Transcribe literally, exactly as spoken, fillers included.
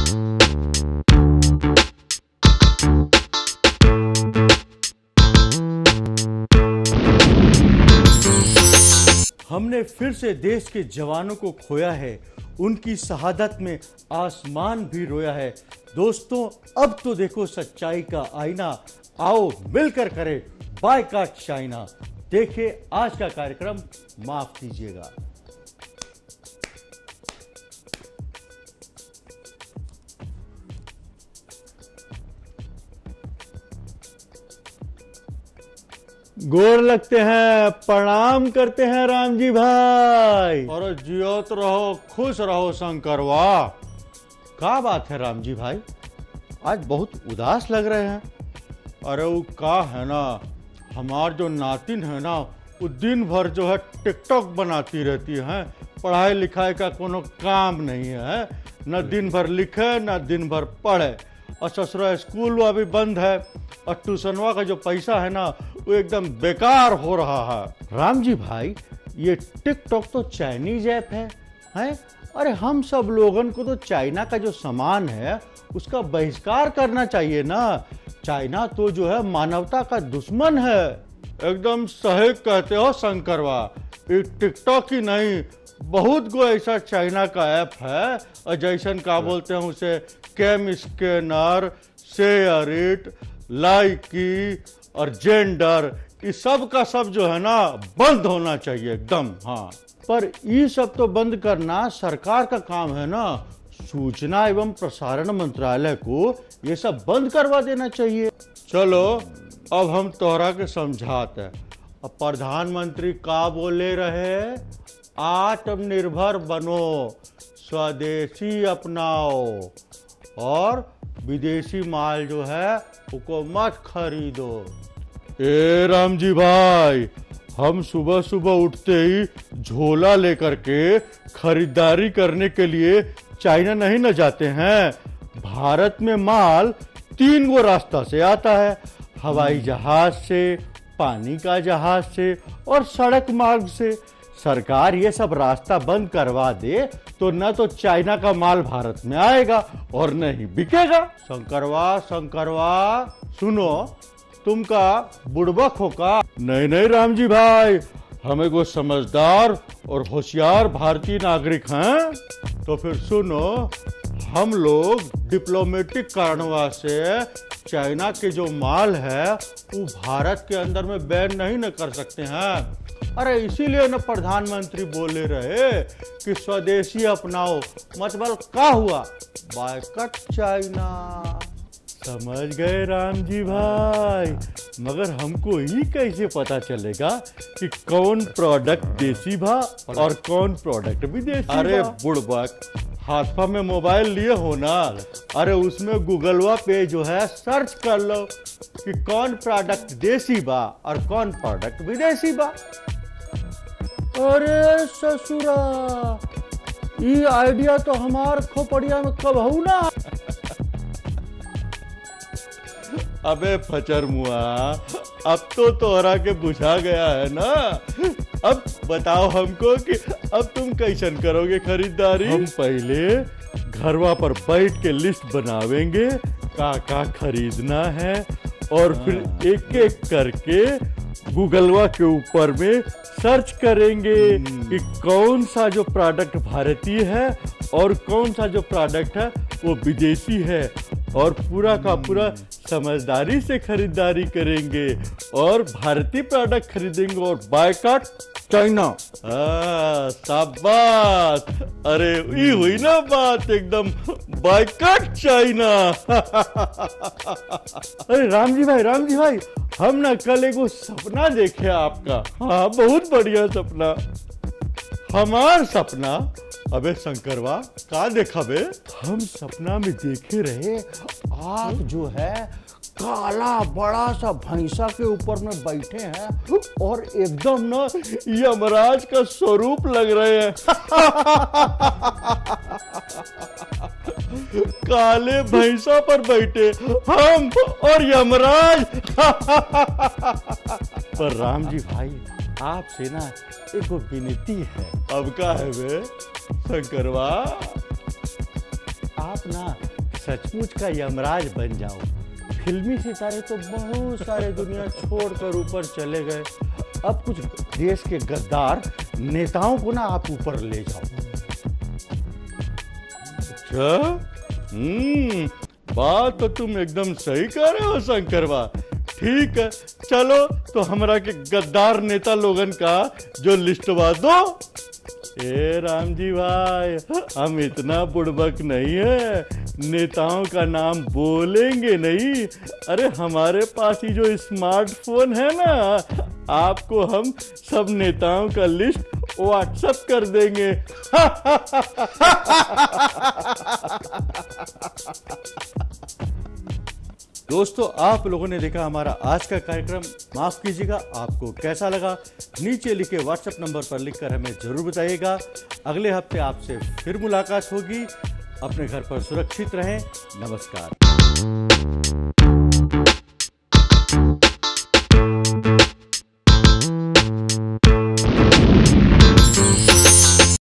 हमने फिर से देश के जवानों को खोया है, उनकी शहादत में आसमान भी रोया है। दोस्तों, अब तो देखो सच्चाई का आईना, आओ मिलकर करें बायकॉट चाइना। देखिए आज का कार्यक्रम, माफ कीजिएगा। गोर लगते हैं, प्रणाम करते हैं राम जी भाई। और जियोत रहो, खुश रहो शंकरवा। क्या बात है राम जी भाई, आज बहुत उदास लग रहे हैं। अरे वो का है ना, हमार जो नातिन है ना, वो दिन भर जो है टिकटॉक बनाती रहती है। पढ़ाई लिखाई का कोनो काम नहीं है, न दिन भर लिखे न दिन भर पढ़े। और ससुरा स्कूल अभी बंद है, और ट्यूशनवा का जो पैसा है ना वो एकदम बेकार हो रहा है। राम जी भाई, ये टिकटॉक तो चाइनीज ऐप है, हैं? अरे हम सब लोगन को तो चाइना का जो सामान है उसका बहिष्कार करना चाहिए ना। चाइना तो जो है मानवता का दुश्मन है। एकदम सही कहते हो शंकरवा। ये टिकटॉक ही नहीं, बहुत गो ऐसा चाइना का ऐप है, और जैसन का बोलते हैं उसे CamScanner, SHAREit, Likee और जेंडर, इस सब का सब जो है ना बंद होना चाहिए एकदम। हाँ, पर ये सब तो बंद करना सरकार का काम है ना। सूचना एवं प्रसारण मंत्रालय को ये सब बंद करवा देना चाहिए। चलो अब हम तोहरा के समझाते हैं। अब प्रधानमंत्री का बोले रहे, आत्मनिर्भर बनो, स्वदेशी अपनाओ और विदेशी माल जो है उसको मत खरीदो। ए राम जी भाई, हम सुबह सुबह उठते ही झोला लेकर के खरीदारी करने के लिए चाइना नहीं न जाते हैं। भारत में माल तीन गो रास्ता से आता है, हवाई जहाज से, पानी का जहाज से और सड़क मार्ग से। सरकार ये सब रास्ता बंद करवा दे तो न तो चाइना का माल भारत में आएगा और न ही बिकेगा। शंकरवा शंकरवा सुनो, तुमका बुड़बक हो का? नहीं नहीं राम जी भाई, हम एगो समझदार और होशियार भारतीय नागरिक हैं। तो फिर सुनो, हम लोग डिप्लोमेटिक कारणों से चाइना के जो माल है वो भारत के अंदर में बैन नहीं न कर सकते हैं। अरे इसीलिए न प्रधानमंत्री बोले रहे कि स्वदेशी अपनाओ। मतलब क्या हुआ, बायकॉट चाइना। समझ गए राम जी भाई, मगर हमको ही कैसे पता चलेगा कि कौन प्रोडक्ट देसी बा और कौन प्रोडक्ट विदेशी? अरे बुड़बक, हाथपा में मोबाइल लिए हो ना, अरे उसमें गूगलवा पे जो है सर्च कर लो कि कौन प्रोडक्ट देसी बा और कौन प्रोडक्ट विदेशी बा। अरे ससुरा, ये आइडिया तो हमार खोपड़िया में कब हूँ ना। अबे फचर मुआ, अब तो तोहरा के बुझा गया है ना। अब बताओ हमको कि अब तुम कैसन करोगे खरीदारी? हम पहले घरवा पर बैठ के लिस्ट बनावेंगे का का खरीदना है, और फिर एक एक करके गूगलवा के ऊपर में सर्च करेंगे कि कौन सा जो प्रोडक्ट भारतीय है और कौन सा जो प्रोडक्ट है वो विदेशी है, और पूरा का पूरा समझदारी से खरीदारी करेंगे और भारतीय प्रोडक्ट खरीदेंगे और बायकॉट चाइना। शाबाश, अरे ये हुई ना बात एकदम, बायकॉट चाइना। अरे राम जी भाई, राम जी भाई, हम ना कल एगो सपना देखे आपका। हाँ, बहुत बढ़िया सपना। हमार सपना? अबे शंकरवा, का देखा बे? हम सपना में देखे रहे आप जो है काला बड़ा सा भैंसा के ऊपर में बैठे हैं और एकदम ना यमराज का स्वरूप लग रहे हैं। काले भैंसा पर बैठे हम और यमराज। पर राम जी भाई, आपसे ना एक विनती है। अब का है बे शंकरवा? आप ना सचमुच का यमराज बन जाओ। फिल्मी सितारे तो बहुत सारे दुनिया छोड़कर ऊपर चले गए, अब कुछ देश के गद्दार नेताओं को ना आप ऊपर ले जाओ। अच्छा, हम्म, बात तो तुम एकदम सही कह रहे हो शंकरवा। ठीक है, चलो तो हमरा के गद्दार नेता लोगन का जो लिस्टवा दो। ए राम जी भाई, हम इतना बुड़बक नहीं है, नेताओं का नाम बोलेंगे नहीं। अरे हमारे पास ही जो स्मार्टफोन है ना, आपको हम सब नेताओं का लिस्ट व्हाट्सएप कर देंगे। दोस्तों, आप लोगों ने देखा हमारा आज का कार्यक्रम। माफ कीजिएगा, आपको कैसा लगा नीचे लिखे व्हाट्सएप नंबर पर लिखकर हमें जरूर बताइएगा। अगले हफ्ते आपसे फिर मुलाकात होगी। अपने घर पर सुरक्षित रहें। नमस्कार।